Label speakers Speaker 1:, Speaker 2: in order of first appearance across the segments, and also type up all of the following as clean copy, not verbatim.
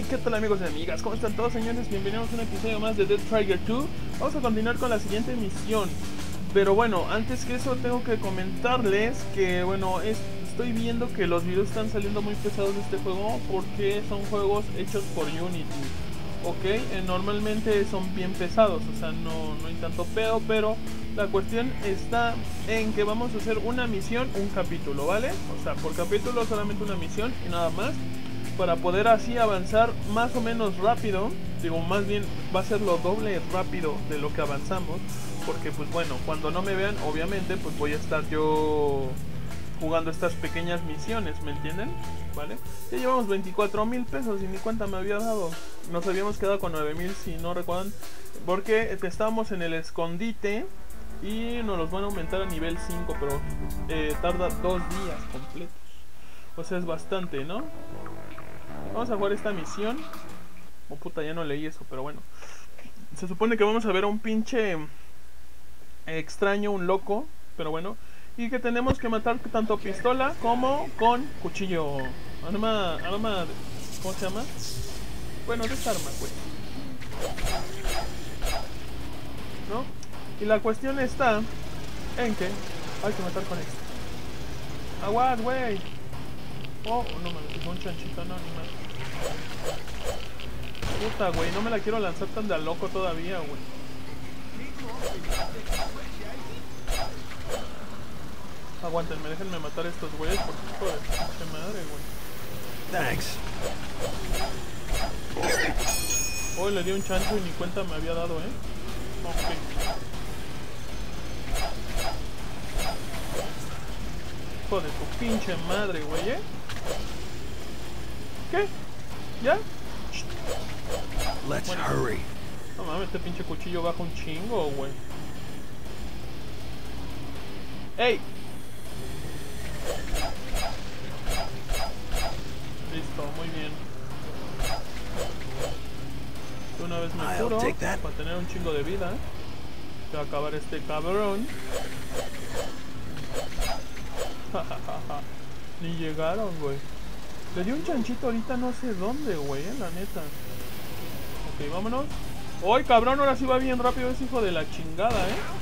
Speaker 1: ¿Qué tal amigos y amigas? ¿Cómo están todos, señores? Bienvenidos a un episodio más de Dead Trigger 2. Vamos a continuar con la siguiente misión. Pero bueno, antes que eso tengo que comentarles que bueno, estoy viendo que los videos están saliendo muy pesados de este juego porque son juegos hechos por Unity. Ok, normalmente son bien pesados, o sea, no hay tanto pedo, pero la cuestión está en que vamos a hacer una misión, un capítulo, ¿vale? O sea, por capítulo solamente una misión y nada más, para poder así avanzar más o menos rápido. Digo, más bien va a ser lo doble rápido de lo que avanzamos, porque pues bueno, cuando no me vean, obviamente, pues voy a estar yo jugando estas pequeñas misiones, ¿me entienden? ¿Vale? Ya llevamos 24,000 pesos y ni cuenta me había dado. Nos habíamos quedado con 9,000 si no recuerdan, porque estábamos en el escondite y nos los van a aumentar a nivel 5, pero tarda 2 días completos. O sea, es bastante, ¿no? Vamos a jugar esta misión. Oh puta, ya no leí eso, pero bueno. Se supone que vamos a ver a un pinche extraño, un loco, pero bueno. Y que tenemos que matar tanto pistola como con cuchillo. Arma, ¿cómo se llama? Bueno, desarma, pues. ¿No? Y la cuestión está en que hay que matar con esto. Aguad, güey. Oh, no mames, es un chanchito, no, ni más. Puta, güey, no me la quiero lanzar tan de a loco todavía, güey. Aguántenme, déjenme matar a estos güeyes porque hijo de pinche madre, güey.
Speaker 2: Thanks.
Speaker 1: Oh, le di un chancho y ni cuenta me había dado, Ok. Hijo de tu pinche madre, güey, ¿Qué? ¿Ya?
Speaker 2: Let's
Speaker 1: Bueno.
Speaker 2: hurry.
Speaker 1: No mames, este pinche cuchillo baja un chingo, güey. ¡Ey! Listo, muy bien. De una vez me curo para tener un chingo de vida. Que va a acabar este cabrón. Ni llegaron, güey. Le di un chanchito ahorita no sé dónde, güey, la neta. Ok, vámonos. ¡Ay, cabrón! Ahora sí va bien rápido ese hijo de la chingada,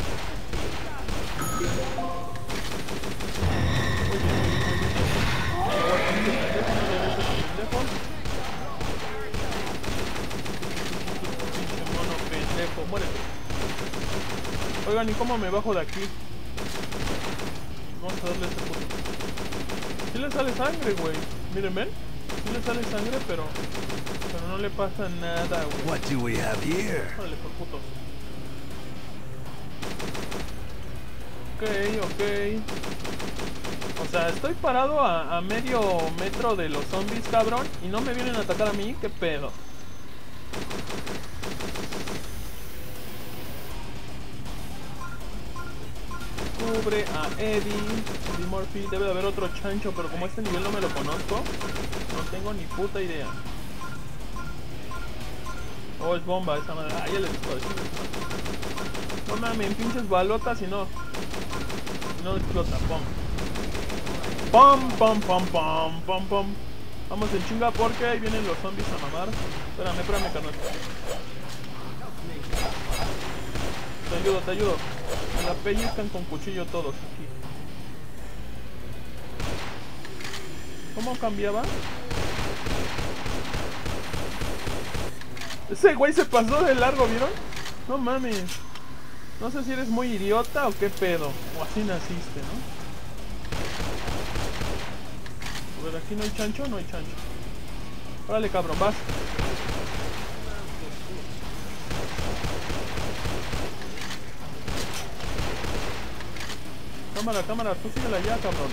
Speaker 1: Pinche mono pendejo, muérete. Oigan, ¿y cómo me bajo de aquí? Vamos a darle ese puto. Sí le sale sangre, güey. Miren, ven. Sí le sale sangre, pero no le pasa nada, güey.
Speaker 2: What do we have here?
Speaker 1: Órale, por putos. Ok. O sea, estoy parado a medio metro de los zombies, cabrón, y no me vienen a atacar a mí. ¿Qué pedo? Cubre a Eddie Murphy. Debe de haber otro chancho, pero como este nivel no me lo conozco, no tengo ni puta idea. Oh, es bomba esa madre. Ah, ya le disparé. No mames, pinches balotas y no explota. Pom. Pom. Vamos en chinga porque ahí vienen los zombies a mamar. Espérame, carnal. Te ayudo. Me la pellizcan con cuchillo todos aquí. ¿Cómo cambiaba? Ese güey se pasó de largo, ¿vieron? No mames. No sé si eres muy idiota o qué pedo. O así naciste, ¿no? A ver, aquí no hay chancho, no hay chancho. Órale, cabrón, vas. Cámara, tú síguela ya, cabrón.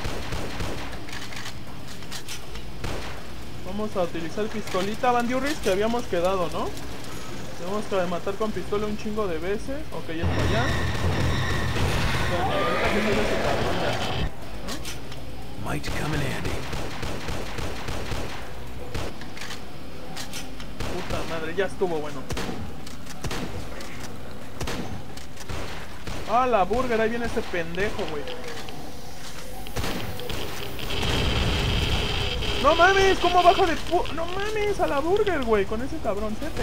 Speaker 1: Vamos a utilizar pistolita Bandiurris que habíamos quedado, ¿no? Tenemos que matar con pistola un chingo de veces. Ok, ya está allá. Ahorita que sale ese cabrón ya, ¿no?
Speaker 2: Might come in handy.
Speaker 1: Puta madre, ya estuvo bueno. Ah, la burger, ahí viene ese pendejo, güey. No mames, ¿cómo baja de no mames, a la burger, güey, con ese cabroncete,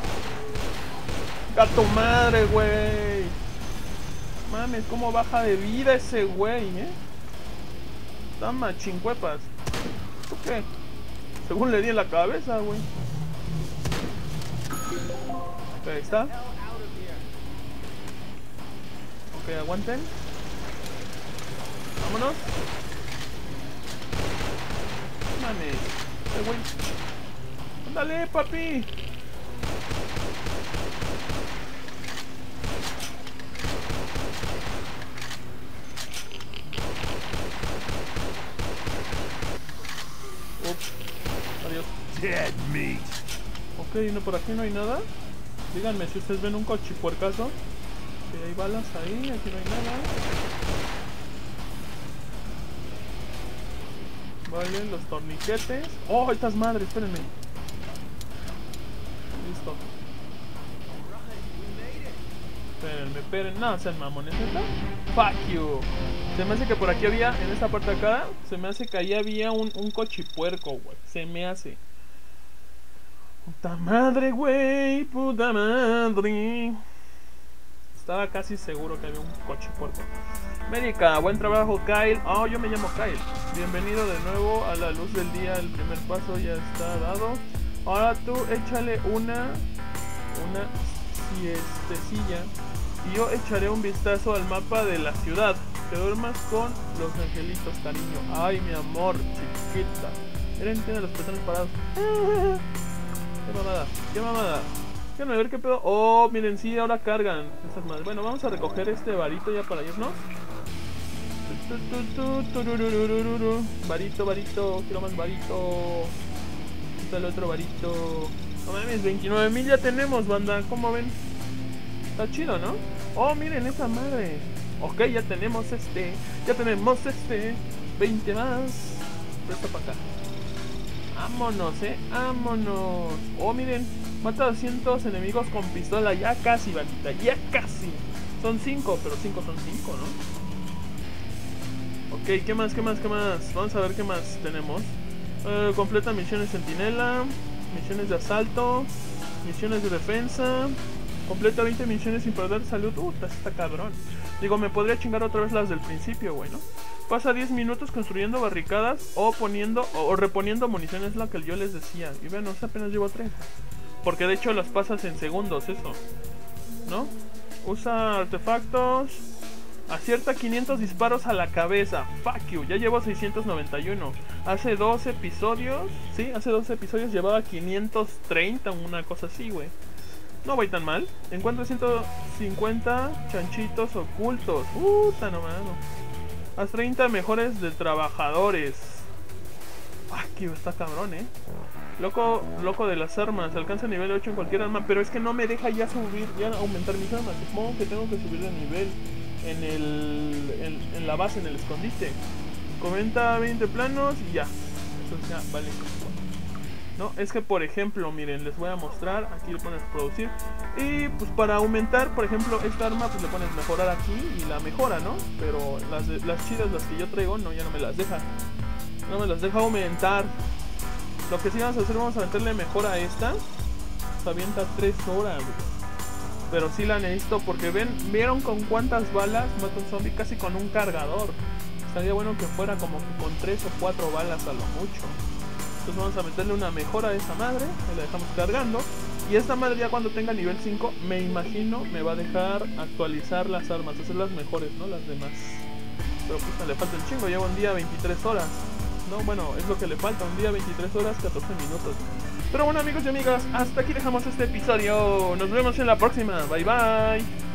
Speaker 1: Gato madre, güey. Mames, ¿cómo baja de vida ese güey, Está machincuepas. ¿Tú qué? Según le di en la cabeza, güey. Ok, ahí está. Ok, aguanten. Vámonos. Mames, güey. Ándale, papi. Ups. Adiós.
Speaker 2: Dead meat.
Speaker 1: Ok, no, por aquí no hay nada. Díganme si ustedes ven un cochipuercazo. Ok, hay balas ahí, aquí no hay nada. Vale, los torniquetes. Oh, estas madres, espérenme. Listo. Espérenme. No, sean mamones, ¿neta? Fuck you. Se me hace que por aquí había, en esta parte de acá, se me hace que ahí había un cochipuerco, güey. Se me hace. Puta madre, güey. Puta madre. Estaba casi seguro que había un cochipuerco. América, buen trabajo, Kyle. Oh, yo me llamo Kyle. Bienvenido de nuevo a la luz del día. El primer paso ya está dado. Ahora tú échale una siestecilla. Y yo echaré un vistazo al mapa de la ciudad. Que duermas con los angelitos, cariño. Ay, mi amor, chiquita. Miren, tiene los pezones parados. Qué mamada. Déjenme ver qué pedo. Oh, miren, sí, ahora cargan estas madres. Bueno, vamos a recoger este varito ya para irnos. Varito, quiero más varito. Está el otro varito. No mames, 29,000 ya tenemos, banda. ¿Cómo ven? Está chido, ¿no? Oh, miren esa madre. Ok, ya tenemos este. 20 más. Presta para acá. Vámonos, vámonos. Oh, miren. Mata a 200 enemigos con pistola. Ya casi, bandita, ya casi. Son 5, pero 5 son 5, ¿no? Ok, ¿qué más? Vamos a ver qué más tenemos. Completa misiones centinela. Misiones de asalto. Misiones de defensa. Completa 20 misiones sin perder salud. Está cabrón. Digo, me podría chingar otra vez las del principio, güey, ¿no? Pasa 10 minutos construyendo barricadas o reponiendo munición, es la que yo les decía. Y vean, apenas llevo 3. Porque de hecho las pasas en segundos, eso, ¿no? Usa artefactos. Acierta 500 disparos a la cabeza. Fuck you, ya llevo 691. Hace 2 episodios, sí, hace 2 episodios llevaba 530, una cosa así, güey. No voy tan mal. Encuentra 150 chanchitos ocultos. No mano. Haz 30 mejores de trabajadores. Fuck you, está cabrón, Loco de las armas, alcanza nivel 8 en cualquier arma, pero es que no me deja ya aumentar mis armas. Supongo que tengo que subir de nivel en la base, en el escondite. Comenta 20 planos y ya. Eso ya vale. No, es que por ejemplo, miren, les voy a mostrar. Aquí le pones producir. Y pues para aumentar, por ejemplo, esta arma, pues le pones mejorar aquí y la mejora, ¿no? Pero las chidas, las que yo traigo, no, ya no me las deja. No me las deja aumentar. Lo que sí vamos a hacer, vamos a meterle mejor a esta. Se avienta 3 horas, güey. Pero sí la necesito porque ¿vieron con cuántas balas mata un zombie? Casi con un cargador. Estaría bueno que fuera como que con 3 o 4 balas a lo mucho. Entonces vamos a meterle una mejora a esa madre. Y la dejamos cargando. Y esta madre ya cuando tenga nivel 5, me imagino, me va a dejar actualizar las armas. Hacer las mejores, ¿no? Las demás. Pero pues le falta el chingo, llevo un día 23 horas. No, bueno, es lo que le falta, un día 23 horas, 14 minutos. Pero bueno, amigos y amigas, hasta aquí dejamos este episodio. Nos vemos en la próxima, bye bye.